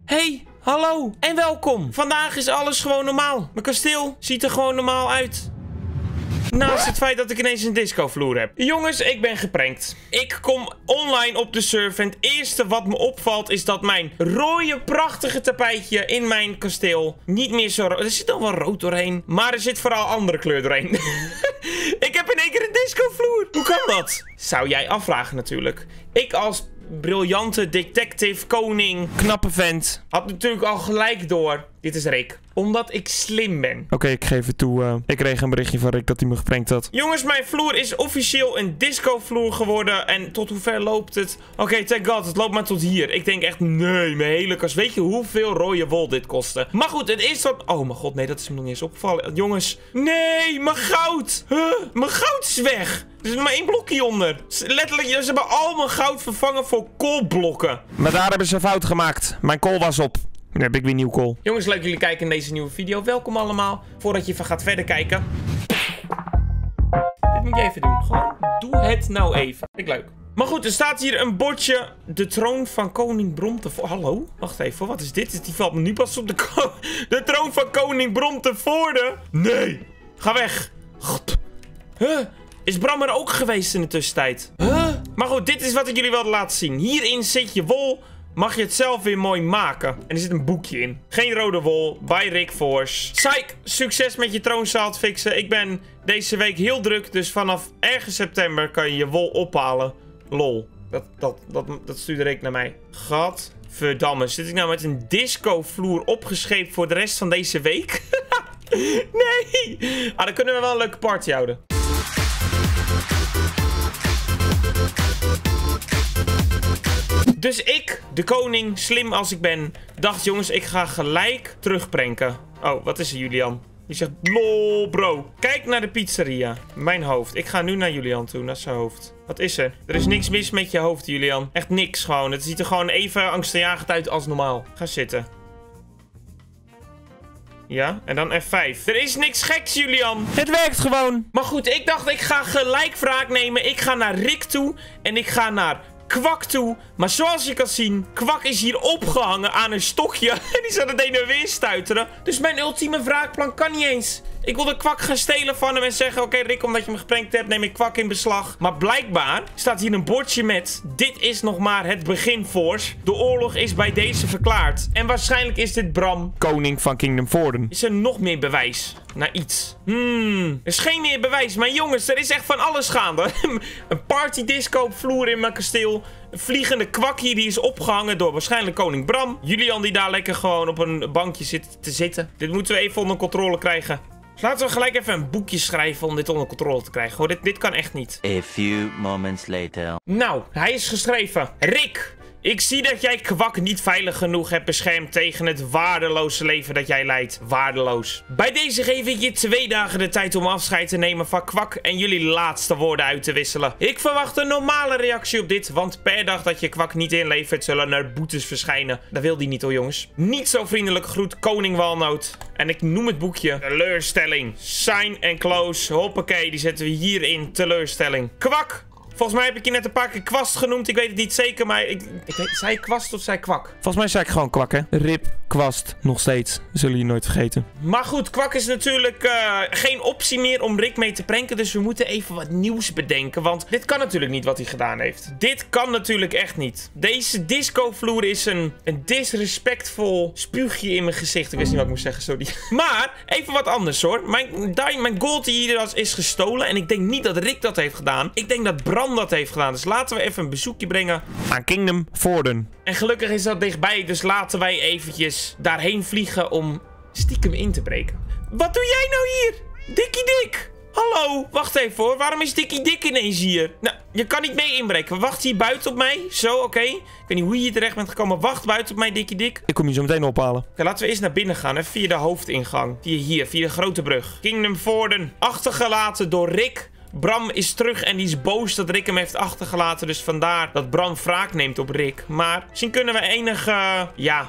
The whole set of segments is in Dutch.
Hey, hallo en welkom. Vandaag is alles gewoon normaal. Mijn kasteel ziet er gewoon normaal uit. Naast het feit dat ik ineens een discovloer heb. Jongens, ik ben geprankt. Ik kom online op de server en het eerste wat me opvalt is dat mijn rode prachtige tapijtje in mijn kasteel niet meer zo rood. Er zit nog wel rood doorheen, maar er zit vooral andere kleur doorheen. Ik heb in één keer een discovloer. Hoe kan dat? Zou jij afvragen natuurlijk. Ik als briljante detective, koning, knappe vent had natuurlijk al gelijk door. Dit is Rick. Omdat ik slim ben. Oké, ik geef het toe. Ik kreeg een berichtje van Rick dat hij me geprankt had. Jongens, mijn vloer is officieel een discovloer geworden. En tot hoe ver loopt het? Oké, thank god, het loopt maar tot hier. Ik denk echt, nee, mijn hele kast. Weet je hoeveel rode wol dit kostte? Maar goed, het is wat... Oh mijn god, nee, dat is me nog niet eens opgevallen. Jongens, nee, mijn goud. Mijn goud is weg. Er zit maar één blokje onder. Letterlijk, ze hebben al mijn goud vervangen voor koolblokken. Maar daar hebben ze fout gemaakt. Mijn kool was op. Nu heb ik weer nieuw kool. Jongens, leuk jullie kijken in deze nieuwe video. Welkom allemaal. Voordat je even gaat verder kijken. Dit moet je even doen. Gewoon, doe het nou even. Vind ik leuk. Maar goed, er staat hier een bordje. De troon van koning Brom tevoorde. Hallo? Wacht even, wat is dit? Die valt me nu pas op de troon van koning Brom tevoorde. Nee. Ga weg. God. Is Bram er ook geweest in de tussentijd? Maar goed, dit is wat ik jullie wilde laten zien. Hierin zit je wol. Mag je het zelf weer mooi maken. En er zit een boekje in. Geen rode wol. Bij Rick Force. Psych, succes met je troonzaal te fixen. Ik ben deze week heel druk. Dus vanaf ergens september kan je je wol ophalen. Lol. Dat stuurde Rick naar mij. Gadverdamme. Zit ik nou met een discovloer opgescheept voor de rest van deze week? Nee. Ah, dan kunnen we wel een leuke party houden. Dus ik, de koning, slim als ik ben, dacht jongens, ik ga gelijk terugpranken. Oh, wat is er, Julian? Die zegt, lol bro. Kijk naar de pizzeria. Mijn hoofd. Ik ga nu naar Julian toe, naar zijn hoofd. Wat is er? Er is niks mis met je hoofd, Julian. Echt niks gewoon. Het ziet er gewoon even angstaanjagend uit als normaal. Ga zitten. Ja, en dan F5. Er is niks geks, Julian. Het werkt gewoon. Maar goed, ik dacht, ik ga gelijk wraak nemen. Ik ga naar Rick toe en ik ga naar Kwak toe. Maar zoals je kan zien, Kwak is hier opgehangen aan een stokje. En die zal het heen en weer stuiteren. Dus mijn ultieme wraakplan kan niet eens. Ik wilde Kwak gaan stelen van hem en zeggen, oké, Rick, omdat je me geprankt hebt, neem ik Kwak in beslag. Maar blijkbaar staat hier een bordje met, dit is nog maar het begin, Force. De oorlog is bij deze verklaard. En waarschijnlijk is dit Bram, koning van Kingdom Vorden. Is er nog meer bewijs naar iets? Er is geen meer bewijs. Maar jongens, er is echt van alles gaande. Een partydisco vloer in mijn kasteel. Een vliegende Kwak hier, die is opgehangen door waarschijnlijk koning Bram. Julian die daar lekker gewoon op een bankje zit te zitten. Dit moeten we even onder controle krijgen. Dus laten we gelijk even een boekje schrijven om dit onder controle te krijgen. Hoor, dit kan echt niet. A few moments later. Nou, hij is geschreven. Rick, ik zie dat jij Kwak niet veilig genoeg hebt beschermd tegen het waardeloze leven dat jij leidt. Waardeloos. Bij deze geef ik je 2 dagen de tijd om afscheid te nemen van Kwak en jullie laatste woorden uit te wisselen. Ik verwacht een normale reactie op dit, want per dag dat je Kwak niet inlevert zullen er boetes verschijnen. Dat wil die niet hoor, jongens. Niet zo vriendelijk groet koning Walnoot. En ik noem het boekje teleurstelling. Sign en close. Hoppakee, die zetten we hierin. Teleurstelling. Kwak! Volgens mij heb ik je net een paar keer kwast genoemd. Ik weet het niet zeker, maar zei je kwast of zei je Kwak? Volgens mij zei ik gewoon Kwak, hè. Rip, kwast, nog steeds. Zullen je nooit vergeten. Maar goed, Kwak is natuurlijk geen optie meer om Rick mee te pranken. Dus we moeten even wat nieuws bedenken. Want dit kan natuurlijk niet wat hij gedaan heeft. Dit kan natuurlijk echt niet. Deze discovloer is een disrespectvol spuugje in mijn gezicht. Ik wist niet wat ik moest zeggen, sorry. Maar even wat anders hoor. Mijn gold hier is gestolen. En ik denk niet dat Rick dat heeft gedaan. Ik denk dat Bram dat heeft gedaan. Dus laten we even een bezoekje brengen aan Kingdom Vorden. En gelukkig is dat dichtbij. Dus laten wij eventjes daarheen vliegen om stiekem in te breken. Wat doe jij nou hier? Dikkie Dik! Hallo, wacht even hoor. Waarom is Dikkie Dik ineens hier? Nou, je kan niet mee inbreken. Wacht hier buiten op mij. Zo, oké. Ik weet niet hoe je hier terecht bent gekomen. Wacht buiten op mij, Dikkie Dik. Ik kom je zo meteen ophalen. Oké, laten we eerst naar binnen gaan. Hè, via de hoofdingang. Via de grote brug. Kingdom Vorden. Achtergelaten door Rick. Bram is terug en die is boos dat Rick hem heeft achtergelaten. Dus vandaar dat Bram wraak neemt op Rick. Maar misschien kunnen we enige,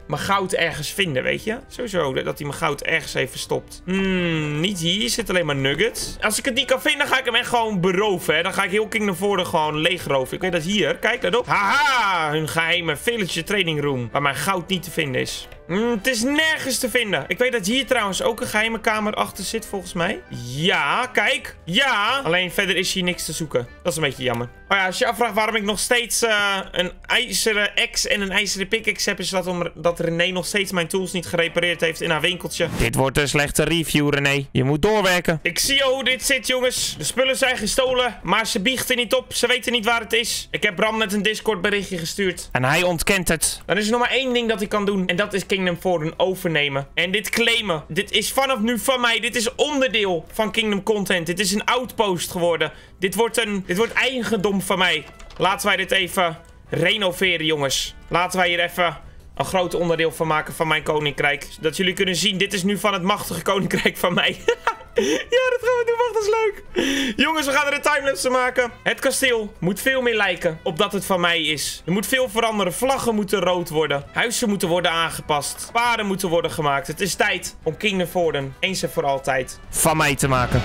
mijn goud ergens vinden, weet je? Sowieso dat hij mijn goud ergens heeft verstopt. Niet hier. Zit alleen maar nuggets. Als ik het niet kan vinden, dan ga ik hem echt gewoon beroven, hè. Dan ga ik heel Kingdom Voorde gewoon leegroven. Ik weet dat hier. Kijk, let op. Haha! Hun geheime villager trading room. Waar mijn goud niet te vinden is. Het is nergens te vinden. Ik weet dat hier trouwens ook een geheime kamer achter zit, volgens mij. Ja, kijk. Ja. Alleen verder is hier niks te zoeken. Dat is een beetje jammer. Oh ja, als je afvraagt waarom ik nog steeds een ijzeren axe en een ijzeren pickaxe heb, is dat omdat René nog steeds mijn tools niet gerepareerd heeft in haar winkeltje. Dit wordt een slechte review, René. Je moet doorwerken. Ik zie hoe dit zit, jongens. De spullen zijn gestolen, maar ze biechten niet op. Ze weten niet waar het is. Ik heb Bram net een Discord berichtje gestuurd. En hij ontkent het. Dan is er nog maar één ding dat ik kan doen. En dat is Kingdom Voorde overnemen. En dit claimen. Dit is vanaf nu van mij. Dit is onderdeel van Kingdom Content. Dit is een outpost geworden. Dit wordt eigendom van mij. Laten wij dit even renoveren, jongens. Laten wij hier even een groot onderdeel van maken van mijn koninkrijk. Dat jullie kunnen zien, dit is nu van het machtige koninkrijk van mij. Ja, dat gaan we doen. Wacht, dat is leuk. Jongens, we gaan er een timelapse maken. Het kasteel moet veel meer lijken op dat het van mij is. Er moet veel veranderen. Vlaggen moeten rood worden. Huizen moeten worden aangepast. Paden moeten worden gemaakt. Het is tijd om Kingdom Voorde eens en voor altijd van mij te maken.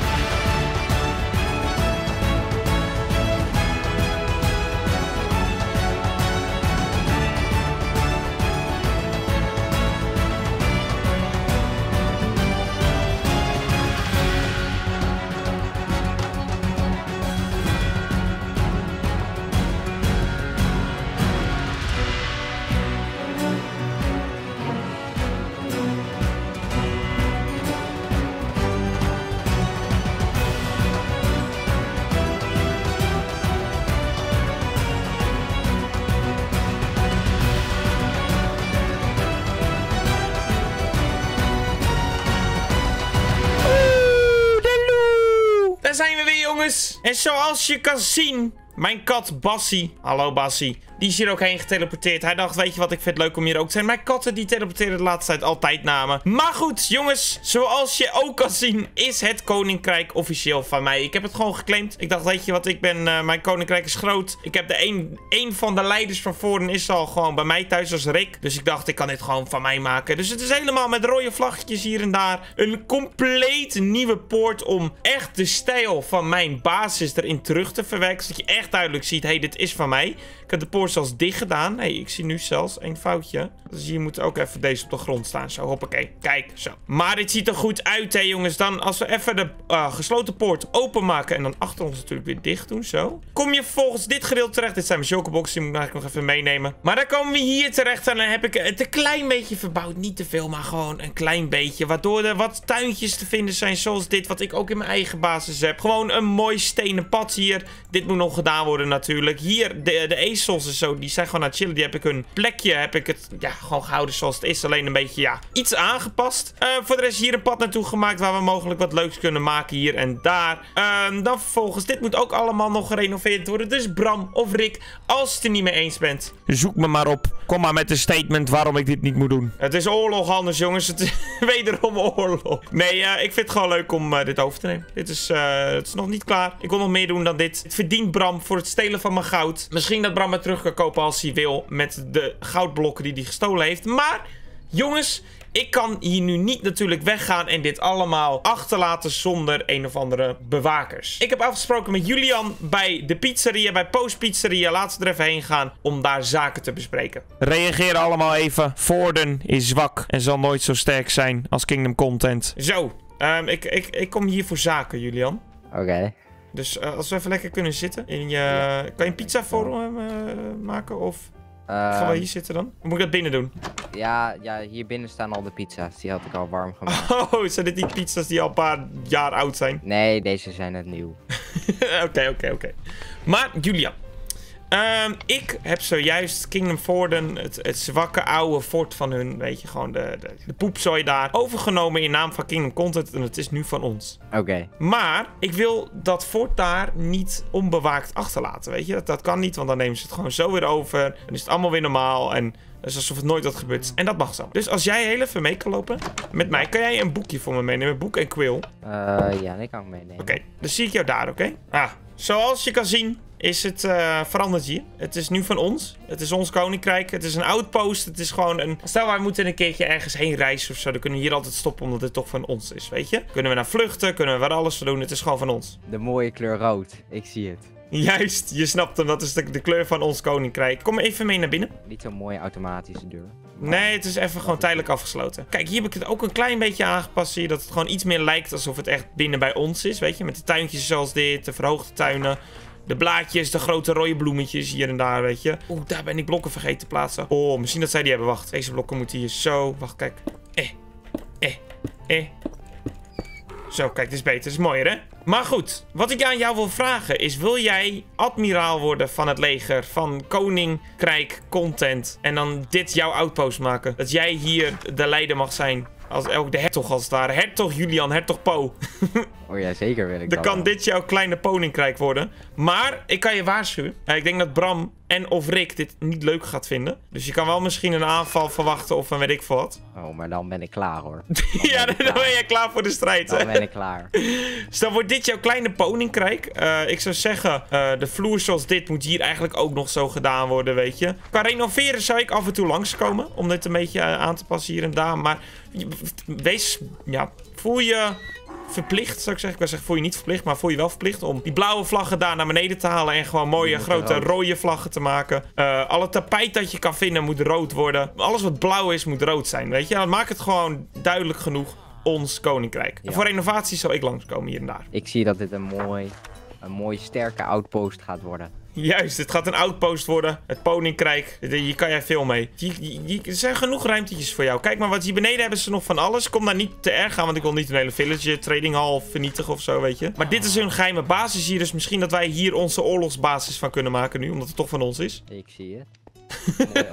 Daar zijn we weer, jongens. En zoals je kan zien, mijn kat Bassie. Hallo Bassie. Die is hier ook heen geteleporteerd. Hij dacht, weet je wat, ik vind het leuk om hier ook te zijn. Mijn katten die teleporteren de laatste tijd altijd naar me. Maar goed, jongens. Zoals je ook kan zien, is het koninkrijk officieel van mij. Ik heb het gewoon geclaimd. Ik dacht, weet je wat, mijn koninkrijk is groot. Ik heb een van de leiders van Voorde is al gewoon bij mij thuis als Rick. Dus ik dacht, ik kan dit gewoon van mij maken. Dus het is helemaal met rode vlaggetjes hier en daar. Een compleet nieuwe poort om echt de stijl van mijn basis erin terug te verwerken. Zodat je echt duidelijk ziet, hey, dit is van mij. Ik heb de poort zelfs dicht gedaan. Nee, ik zie nu zelfs een foutje. Dus hier moet ook even deze op de grond staan. Zo, hoppakee. Kijk, zo. Maar dit ziet er goed uit, hè, jongens. Dan als we even de gesloten poort openmaken en dan achter ons natuurlijk weer dicht doen, zo. Kom je volgens dit gedeelte terecht. Dit zijn mijn chocoboxen, die moet ik eigenlijk nog even meenemen. Maar dan komen we hier terecht en dan heb ik het een klein beetje verbouwd. Niet te veel, maar gewoon een klein beetje. Waardoor er wat tuintjes te vinden zijn, zoals dit, wat ik ook in mijn eigen basis heb. Gewoon een mooi stenen pad hier. Dit moet nog gedaan worden natuurlijk. Hier, de ezels en zo, die zijn gewoon aan het chillen. Die heb ik hun plekje, heb ik het, ja, gewoon gehouden zoals het is. Alleen een beetje, ja, iets aangepast. Voor de rest hier een pad naartoe gemaakt waar we mogelijk wat leuks kunnen maken hier en daar. Dan vervolgens, dit moet ook allemaal nog gerenoveerd worden. Dus Bram of Rick, als je het er niet mee eens bent, zoek me maar op. Kom maar met een statement waarom ik dit niet moet doen. Het is oorlog anders, jongens. Het is wederom oorlog. Nee, ik vind het gewoon leuk om dit over te nemen. Het is nog niet klaar. Ik wil nog meer doen dan dit. Het verdient Bram voor het stelen van mijn goud. Misschien dat Bram het terug kan kopen als hij wil met de goudblokken die hij gestolen heeft. Maar, jongens, ik kan hier nu niet natuurlijk weggaan en dit allemaal achterlaten zonder een of andere bewakers. Ik heb afgesproken met Julian bij de pizzeria, bij Post Pizzeria. Laten we er even heen gaan om daar zaken te bespreken. Reageer allemaal even. Voorde is zwak en zal nooit zo sterk zijn als Kingdom Content. Zo, ik kom hier voor zaken, Julian. Oké. Dus als we even lekker kunnen zitten. Kan je een pizza voor maken? Of gaan we hier zitten dan? Of moet ik dat binnen doen? Ja, hier binnen staan al de pizza's. Die had ik al warm gemaakt. Oh, zijn dit die pizza's die al een paar jaar oud zijn? Nee, deze zijn net nieuw. Oké. Maar, Julian. Ik heb zojuist Kingdom Voorde, het zwakke oude fort van hun, weet je, gewoon de poepzooi daar, overgenomen in naam van Kingdom Content en het is nu van ons. Oké. Maar ik wil dat fort daar niet onbewaakt achterlaten, weet je. Dat kan niet, want dan nemen ze het gewoon zo weer over. Dan is het allemaal weer normaal en het is alsof het nooit wat gebeurt. En dat mag zo. Dus als jij heel even mee kan lopen met mij, kan jij een boekje voor me meenemen? Een boek en quill. Ja, die kan ik meenemen. Oké, dan zie ik jou daar, oké? Zoals je kan zien, is het veranderd hier. Het is nu van ons. Het is ons koninkrijk. Het is een outpost. Het is gewoon een... Stel, wij moeten een keertje ergens heen reizen of zo. Dan kunnen we hier altijd stoppen, omdat het toch van ons is, weet je? Kunnen we naar vluchten, kunnen we waar alles voor doen. Het is gewoon van ons. De mooie kleur rood. Ik zie het. Juist, je snapt hem. Dat is de kleur van ons koninkrijk. Kom even mee naar binnen. Niet zo'n mooie automatische deur. Nee, het is even gewoon tijdelijk afgesloten. Kijk, hier heb ik het ook een klein beetje aangepast. Zie je dat het gewoon iets meer lijkt alsof het echt binnen bij ons is. Weet je, met de tuintjes zoals dit, de verhoogde tuinen. De blaadjes, de grote rode bloemetjes hier en daar, weet je. Oeh, daar ben ik blokken vergeten te plaatsen. Oh, misschien dat zij die hebben. Wacht, deze blokken moeten hier zo. Wacht, kijk. Zo, kijk, dit is beter. Dit is mooier, hè? Maar goed, wat ik aan jou wil vragen is... Wil jij admiraal worden van het leger? Van koninkrijk content? En dan dit jouw outpost maken? Dat jij hier de leider mag zijn? Als ook de hertog als het ware. Hertog Julian, hertog Po. Oh ja, zeker wil ik Dan dat kan wel. dit jouw kleine koninkrijk worden. Maar ik kan je waarschuwen. Ik denk dat Bram en of Rick dit niet leuk gaat vinden. Dus je kan wel misschien een aanval verwachten of een weet ik veel wat. Oh, maar dan ben ik klaar hoor. Ja, dan ben je klaar voor de strijd. Dan ben ik klaar. Dus dan wordt dit jouw kleine koninkrijk. Ik zou zeggen, de vloer zoals dit moet hier eigenlijk ook nog zo gedaan worden, weet je. Qua renoveren zou ik af en toe langskomen. Om dit een beetje aan te passen hier en daar. Maar wees, ja, voel je... verplicht, zou ik zeggen. Ik wil zeggen, voel je niet verplicht, maar voel je wel verplicht om die blauwe vlaggen daar naar beneden te halen en gewoon mooie grote rode vlaggen te maken. Alle tapijt dat je kan vinden moet rood worden. Alles wat blauw is moet rood zijn, weet je. Dan maakt het gewoon duidelijk genoeg ons koninkrijk. Ja. En voor renovatie zal ik langskomen hier en daar. Ik zie dat dit een mooi sterke outpost gaat worden. Juist, het gaat een outpost worden. Het koninkrijk. Hier kan jij veel mee. Er zijn genoeg ruimtetjes voor jou. Kijk maar, wat hier beneden hebben ze nog van alles. Kom daar niet te erg aan, want ik wil niet een hele village trading hall vernietigen of zo, weet je. Maar dit is hun geheime basis hier. Dus misschien dat wij hier onze oorlogsbasis van kunnen maken nu. Omdat het toch van ons is. Ik zie het. Mooi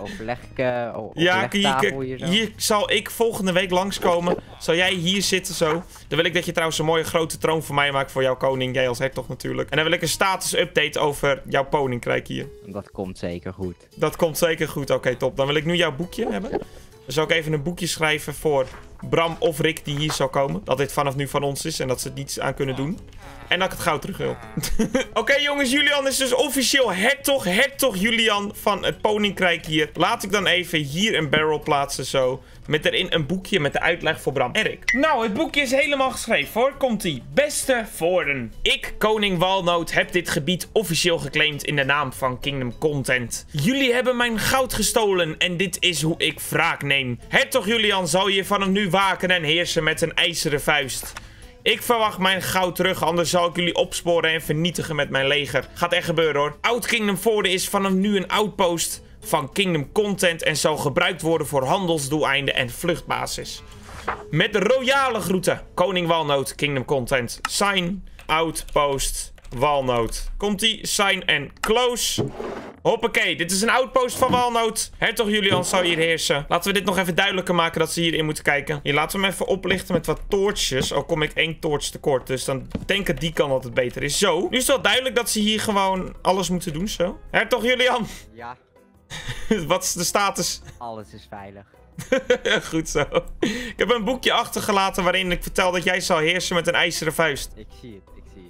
Ja, hier zo. hier zal ik volgende week langskomen. Zal jij hier zitten zo. Dan wil ik dat je trouwens een mooie grote troon voor mij maakt voor jouw koning. Jij als hertog natuurlijk. En dan wil ik een status update over jouw koninkrijk hier. Dat komt zeker goed. Dat komt zeker goed. Oké, top. Dan wil ik nu jouw boekje hebben. Dan zal ik even een boekje schrijven voor Bram of Rick die hier zal komen. Dat dit vanaf nu van ons is en dat ze het niets aan kunnen doen. En dat ik het goud terug wil. Oké, jongens, Julian is dus officieel hertog Julian van het koninkrijk hier. Laat ik dan even hier een barrel plaatsen zo. Met erin een boekje met de uitleg voor Bram en Rick. Nou, het boekje is helemaal geschreven hoor. Komt-ie. Beste Voorden. Ik, koning Walnoot, heb dit gebied officieel geclaimd in de naam van Kingdom Content. Jullie hebben mijn goud gestolen en dit is hoe ik wraak neem. Hertog Julian zal je vanaf nu waken en heersen met een ijzeren vuist. Ik verwacht mijn goud terug, anders zal ik jullie opsporen en vernietigen met mijn leger. Gaat echt gebeuren hoor. Oud Kingdom Voorden is vanaf nu een outpost van Kingdom Content en zal gebruikt worden voor handelsdoeleinden en vluchtbasis. Met de royale groeten, koning Walnoot, Kingdom Content. Sign, outpost, Walnoot. Komt-ie, sign en close. Hoppakee, dit is een outpost van Walnoot. Hertog Julian zal hier heersen. Laten we dit nog even duidelijker maken dat ze hierin moeten kijken. Hier, laten we hem even oplichten met wat toortjes. Al kom ik 1 toorts tekort, dus dan denk ik die kan dat het beter is. Zo, nu is het wel duidelijk dat ze hier gewoon alles moeten doen, zo. Hertog Julian, Ja, wat is de status? alles is veilig. Goed zo. Ik heb een boekje achtergelaten waarin ik vertel dat jij zal heersen met een ijzeren vuist. Ik zie het, ik zie het.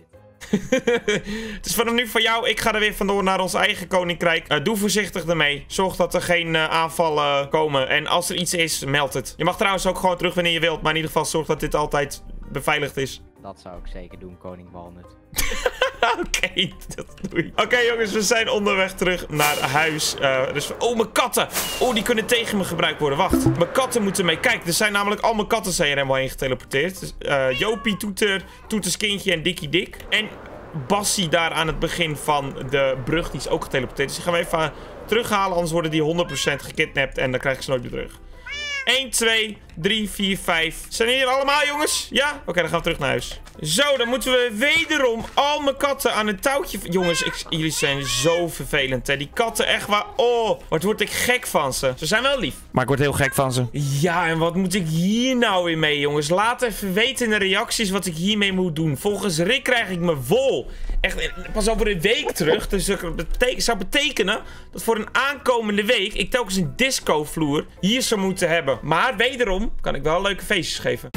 Het is vanaf nu voor jou. Ik ga er weer vandoor naar ons eigen koninkrijk. Doe voorzichtig ermee. Zorg dat er geen aanvallen komen. En als er iets is, meld het. Je mag trouwens ook gewoon terug wanneer je wilt. Maar in ieder geval zorg dat dit altijd beveiligd is. Dat zou ik zeker doen, koning Walnut. Oké, dat doe ik. Oké, jongens, we zijn onderweg terug naar huis. Oh, mijn katten. Oh, die kunnen tegen me gebruikt worden. Wacht, mijn katten moeten mee. Kijk, er zijn namelijk al mijn katten zijn er helemaal heen geteleporteerd. Dus, Jopie, Toeter, Toeters kindje en Dikkie Dik. En Bassie daar aan het begin van de brug, die is ook geteleporteerd. Dus die gaan we even terughalen, anders worden die 100% gekidnapt en dan krijg ik ze nooit meer terug. 1, 2, 3, 4, 5. Zijn hier allemaal, jongens? Ja? Oké, dan gaan we terug naar huis. Zo, dan moeten we wederom al mijn katten aan het touwtje... Jongens, jullie zijn zo vervelend, hè. Die katten, echt waar... Oh, wat word ik gek van ze. Ze zijn wel lief. Maar ik word heel gek van ze. Ja, en wat moet ik hier nou weer mee, jongens? Laat even weten in de reacties wat ik hiermee moet doen. Volgens Rick krijg ik mijn wol. Echt, pas over een week terug. Dus dat zou betekenen dat voor een aankomende week... ik telkens een discovloer hier zou moeten hebben. Maar wederom kan ik wel leuke feestjes geven.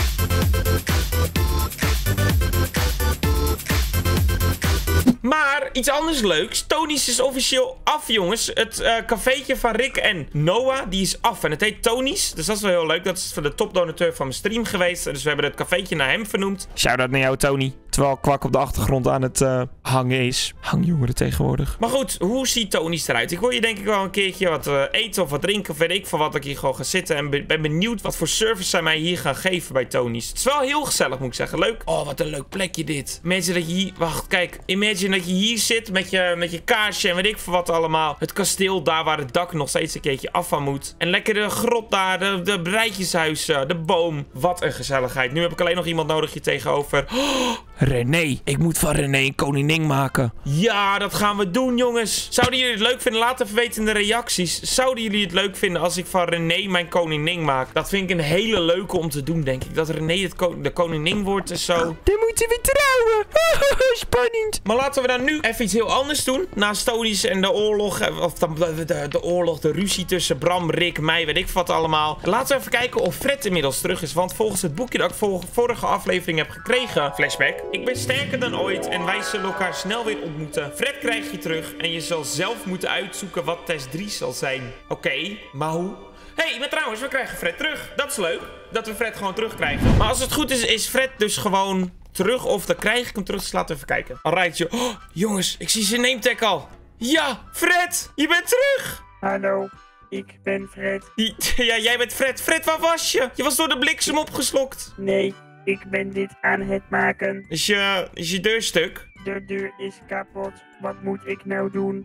Maar iets anders leuks. Tony's is officieel af, jongens. Het cafeetje van Rick en Noah, die is af. En het heet Tony's. Dus dat is wel heel leuk. Dat is voor de topdonateur van mijn stream geweest. Dus we hebben het cafeetje naar hem vernoemd. Shout-out naar jou, Tony. Terwijl Kwak op de achtergrond aan het hangen is. Hangjongeren tegenwoordig. Maar goed, hoe ziet Tony's eruit? Ik wil je denk ik wel een keertje wat eten of wat drinken. Of weet ik van wat ik hier gewoon ga zitten. En ben benieuwd wat voor service zij mij hier gaan geven bij Tony's. Het is wel heel gezellig, moet ik zeggen. Leuk. Oh, wat een leuk plekje dit. Imagine dat je hier... Wacht, kijk. Imagine dat je hier zit met je kaarsje en weet ik van wat allemaal. Het kasteel daar waar het dak nog steeds een keertje af van moet. En lekker de grot daar, de rijtjeshuizen, de boom. Wat een gezelligheid. Nu heb ik alleen nog iemand nodig hier tegenover. Oh, René. Ik moet van René een koningin maken. ja, dat gaan we doen, jongens. Zouden jullie het leuk vinden? Laat even weten in de reacties. Zouden jullie het leuk vinden als ik van René mijn koningin maak? Dat vind ik een hele leuke om te doen, denk ik. Dat René de koningin wordt en zo. Dan moeten we trouwen. Spannend. Maar laten we dan nu even iets heel anders doen. Naast Tony's en de oorlog, of de oorlog, de ruzie tussen Bram, Rick, mij, weet ik wat allemaal. Laten we even kijken of Fred inmiddels terug is. Want volgens het boekje dat ik vorige aflevering heb gekregen, flashback. Ik ben sterker dan ooit en wij zullen elkaar snel weer ontmoeten. Fred krijg je terug en je zal zelf moeten uitzoeken wat test 3 zal zijn. Oké, maar hoe? Hé, maar trouwens, we krijgen Fred terug. Dat is leuk, dat we Fred gewoon terugkrijgen. Maar als het goed is, is Fred dus gewoon terug. Of dan krijg ik hem terug, dus laten we even kijken. Alright, joh. Oh, jongens, ik zie zijn nametag al. Ja, Fred, je bent terug. Hallo, ik ben Fred. Ja, jij bent Fred. Fred, waar was je? Je was door de bliksem opgeslokt. Nee, ik ben dit aan het maken. Is je deur stuk? De deur is kapot. Wat moet ik nou doen?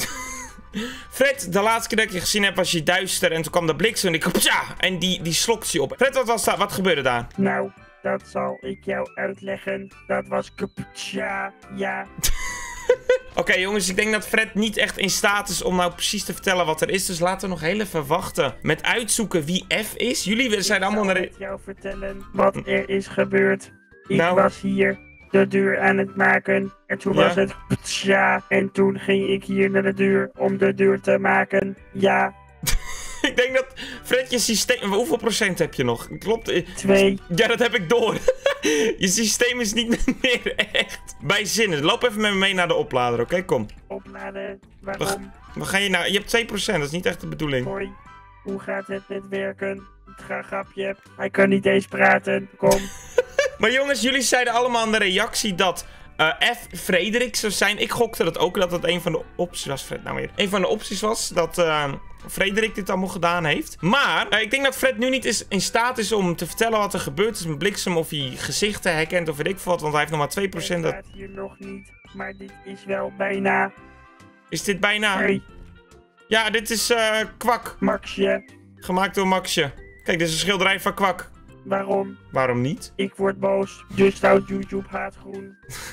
Fred, de laatste keer dat ik je gezien heb was je duister en toen kwam de bliksem en ik ja, en die slokt je op. Fred, wat was dat? Wat gebeurde daar? Nou, dat zal ik jou uitleggen. Dat was kapotja, ja. Oké, jongens, ik denk dat Fred niet echt in staat is om nou precies te vertellen wat er is. Dus laten we nog heel even wachten met uitzoeken wie F is. Jullie zijn allemaal naar Ik zal jou vertellen wat er is gebeurd. Ik Nou. was hier de deur aan het maken. En toen was het kapotja. En toen ging ik hier naar de deur om de deur te maken. Ja, Ik denk dat Fred je systeem... Hoeveel procent heb je nog? Klopt? 2. Ja, dat heb ik door. Je systeem is niet meer echt bij zinnen. Loop even met me mee naar de oplader, oké? Kom. Opladen. Waarom? Waar ga je nou? Je hebt 2%, dat is niet echt de bedoeling. Hoi, hoe gaat het met werken? Het grapje. Hij kan niet eens praten. Kom. Maar jongens, jullie zeiden allemaal in de reactie dat F Frederik zou zijn. Ik gokte dat ook, dat het een van de opties was. Fred, nou weer. Een van de opties was dat Frederik dit allemaal gedaan heeft. Maar ik denk dat Fred nu niet in staat is om te vertellen wat er gebeurd is met bliksem. Of hij gezichten herkent of weet ik veel wat. Want hij heeft nog maar 2%. Het staat hier nog niet, maar dit is wel bijna. Is dit bijna? Hey, Ja, dit is Kwak. Maxje. Gemaakt door Maxje. Kijk, dit is een schilderij van Kwak. Waarom? Waarom niet? Ik word boos. Dus houdt YouTube haatgroen.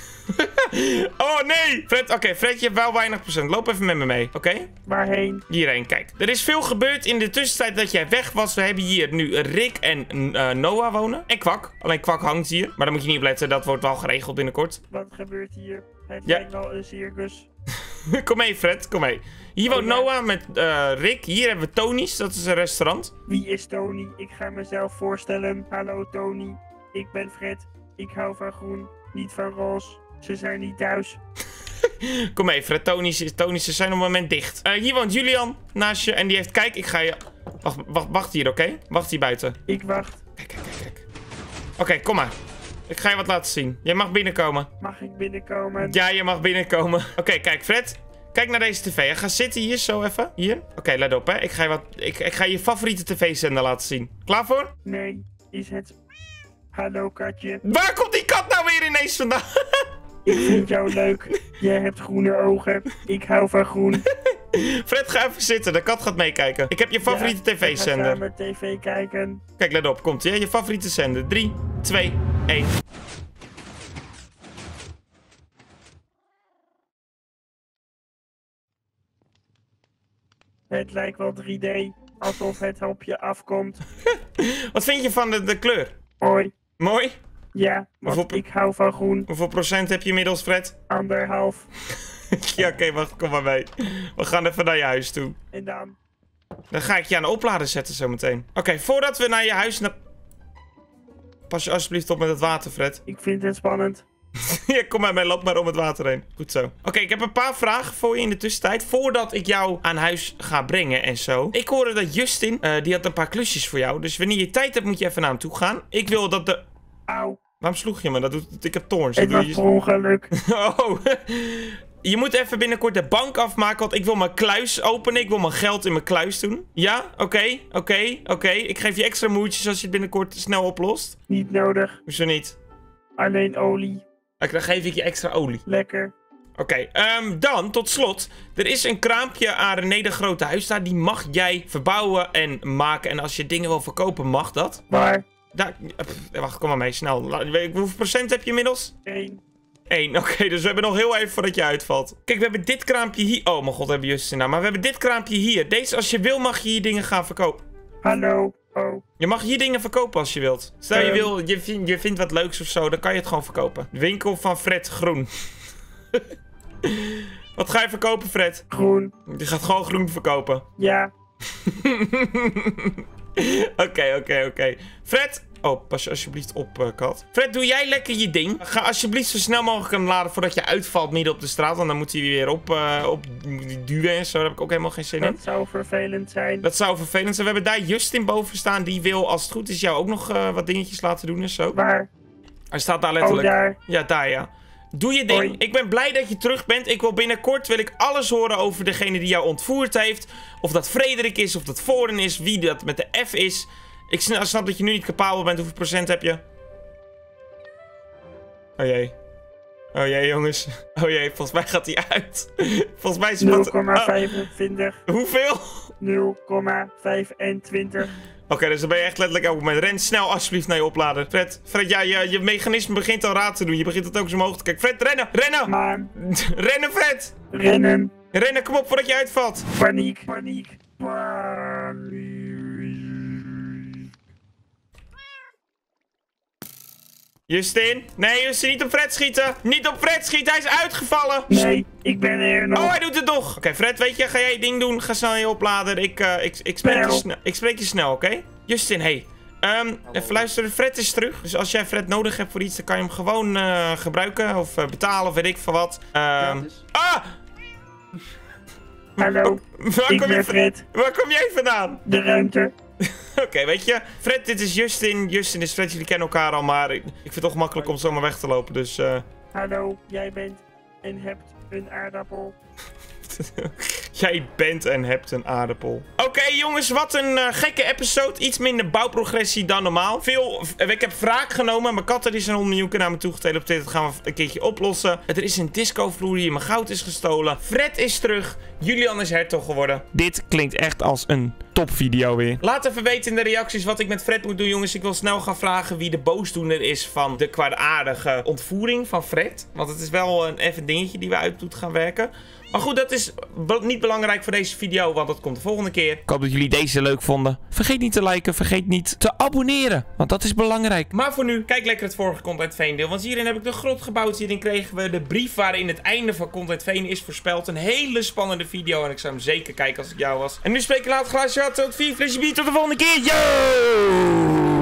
Oh nee! Fred, oké, Fred, je hebt wel weinig procent. Loop even met me mee, oké? Waarheen? Hierheen, kijk. Er is veel gebeurd in de tussentijd dat jij weg was. We hebben hier nu Rick en Noah wonen. En Kwak. Alleen Kwak hangt hier. Maar daar moet je niet op letten. Dat wordt wel geregeld binnenkort. Wat gebeurt hier? Het Ja. lijkt wel een circus. Kom mee, Fred. Kom mee. Hier woont ja. Noah met Rick. Hier hebben we Tony's. Dat is een restaurant. Wie is Tony? Ik ga mezelf voorstellen. Hallo Tony. Ik ben Fred. Ik hou van groen, niet van roze. Ze zijn niet thuis. Kom mee, Fred. Tony's ze zijn op het moment dicht. Hier woont Julian naast je. En die heeft... Kijk, ik ga je... Wacht hier, oké? Wacht hier buiten. Ik wacht. Kijk. Oké, kom maar. Ik ga je wat laten zien. Jij mag binnenkomen. Mag ik binnenkomen? Ja, je mag binnenkomen. Oké, kijk, Fred. Kijk naar deze tv. Ga zitten hier zo even. Hier. Oké, let op, hè. Ik ga je favoriete tv-zender laten zien. Klaar voor? Nee, is het... Hallo katje. Waar komt die kat nou weer ineens vandaan? Ik vind jou leuk. Jij hebt groene ogen. Ik hou van groen. Fred, ga even zitten. De kat gaat meekijken. Ik heb je favoriete Ja, tv-zender. Ik ga samen tv kijken. Kijk, let op. Komt ie, hè? Je favoriete zender. 3, 2, 1. Het lijkt wel 3D. Alsof het op je afkomt. Wat vind je van de kleur? Hoi. Mooi? Ja, want Hoeveel- ik hou van groen. Hoeveel procent heb je inmiddels, Fred? 1,5. Ja, oké, wacht. Kom maar mee. We gaan even naar je huis toe. En dan? Dan ga ik je aan de oplader zetten zometeen. Oké, voordat we naar je huis... Pas je alsjeblieft op met het water, Fred. Ik vind het spannend. Ja, kom maar mee, loop maar om het water heen. Goed zo. Oké, ik heb een paar vragen voor je in de tussentijd. Voordat ik jou aan huis ga brengen en zo. Ik hoorde dat Justin, die had een paar klusjes voor jou. Dus wanneer je tijd hebt, moet je even naar hem toe gaan. Ik wil dat de... Auw. Waarom sloeg je me? Ik heb toorns. Het was per ongeluk. Oh. Je moet even binnenkort de bank afmaken, want ik wil mijn kluis openen. Ik wil mijn geld in mijn kluis doen. Ja? Oké. Ik geef je extra moertjes als je het binnenkort snel oplost. Niet nodig. Hoezo niet? Alleen olie. Dan geef ik je extra olie. Lekker. Oké, dan tot slot. Er is een kraampje aan René de Grote Huis daar. Die mag jij verbouwen en maken. En als je dingen wil verkopen, mag dat. Waar? Daar, wacht, kom maar mee, snel. Hoeveel procent heb je inmiddels? 1. Oké, dus we hebben nog heel even voordat je uitvalt. Kijk, we hebben dit kraampje hier. Oh mijn god, hebben we Justin nou. Maar we hebben dit kraampje hier. Deze, als je wil, mag je hier dingen gaan verkopen. Hallo. Oh. Je mag hier dingen verkopen als je wilt. Stel je vindt wat leuks of zo, dan kan je het gewoon verkopen. De winkel van Fred Groen. Wat ga je verkopen, Fred? Groen. Je gaat gewoon groen verkopen. Ja. Oké. Fred... Oh, pas je alsjeblieft op, kat. Fred, doe jij lekker je ding. Ga alsjeblieft zo snel mogelijk hem laden voordat je uitvalt midden op de straat. Want dan moet hij weer op duwen en zo. Daar heb ik ook helemaal geen zin in. Dat zou vervelend zijn. Dat zou vervelend zijn. We hebben daar Justin boven staan. Die wil, als het goed is, jou ook nog wat dingetjes laten doen en zo. Waar? Hij staat daar letterlijk. Oh, daar. Ja, daar ja. Doe je ding. Hoi. Ik ben blij dat je terug bent. Ik wil binnenkort alles horen over degene die jou ontvoerd heeft. Of dat Frederik is, of dat Voren is. Wie dat met de F is. Ik snap dat je nu niet capabel bent. Hoeveel procent heb je? Oh jee. Oh jee, jongens. Oh jee, volgens mij gaat hij uit. Volgens mij is het... 0,25. Hoeveel? 0,25. Oké, dus dan ben je echt letterlijk elk moment. Ren snel alsjeblieft naar je oplader. Fred, ja, je mechanisme begint al raad te doen. Je begint het ook zo omhoog te kijken. Fred, rennen! Rennen! Maan. Rennen, Fred! Rennen. Rennen, kom op voordat je uitvalt. Paniek. Justin? Nee, Justin, niet op Fred schieten. Niet op Fred schieten, hij is uitgevallen. Nee, ik ben er nog. Oh, hij doet het nog. Oké, Fred, weet je, ga jij je ding doen. Ga snel je opladen. Ik spreek je snel, oké? Justin, hey. Even luisteren, Fred is terug. Dus als jij Fred nodig hebt voor iets, dan kan je hem gewoon gebruiken. Of betalen, of weet ik veel wat. Hallo, ik ben Fred. Waar kom jij vandaan? De ruimte. Oké, weet je, Fred, dit is Justin. Justin is Fred, jullie kennen elkaar al, maar ik vind het toch makkelijk om zomaar weg te lopen, dus... Hallo, jij bent en hebt een aardappel. Jij bent en hebt een aardappel. Oké, jongens, wat een gekke episode. Iets minder bouwprogressie dan normaal. Ik heb wraak genomen. Mijn kat is een 100 miljoen keer naar me toegeteleporteerd. Dat gaan we een keertje oplossen. Er is een discovloer hier. Mijn goud is gestolen. Fred is terug. Julian is hertog geworden. Dit klinkt echt als een topvideo weer. Laat even weten in de reacties wat ik met Fred moet doen, jongens. Ik wil snel gaan vragen wie de boosdoener is van de kwaadaardige ontvoering van Fred. Want het is wel een even dingetje die we uit moeten gaan werken. Maar goed, dat is niet belangrijk voor deze video, want dat komt de volgende keer. Ik hoop dat jullie deze leuk vonden. Vergeet niet te liken, vergeet niet te abonneren, want dat is belangrijk. Maar voor nu, kijk lekker het vorige Content Veen deel, want hierin heb ik de grot gebouwd. Hierin kregen we de brief waarin het einde van Content Veen is voorspeld. Een hele spannende video en ik zou hem zeker kijken als ik jou was. En nu spreek ik later glaasje wat, tot 4 flesje bier, tot de volgende keer. Yo!